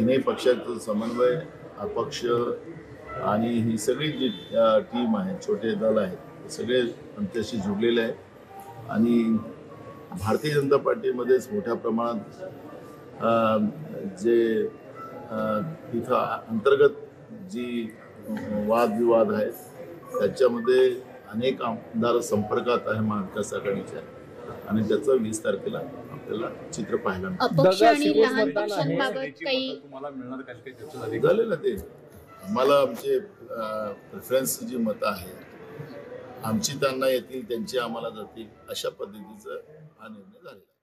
तिन्ही पक्षाचं समन्वय, अपक्ष आणि ही सगळी जी टीम आहे, छोटे दल आहेत, सगळे आमच्याशी जुळलेले आहेत आणि भारतीय जनता पार्टीमध्येच मोठ्या प्रमाणात जे तिथं अंतर्गत जी वादविवाद आहेत त्याच्यामध्ये अनेक आमदार संपर्कात आहे महाविकास आघाडीच्या आणि त्याचं 20 तारखेला आपल्याला चित्र पाहायला झाले ना ते. आम्हाला आमचे प्रेफरन्स जी मतं आहेत आमची त्यांना येतील, त्यांची आम्हाला जातील, अशा पद्धतीचा हा निर्णय झालेला आहे.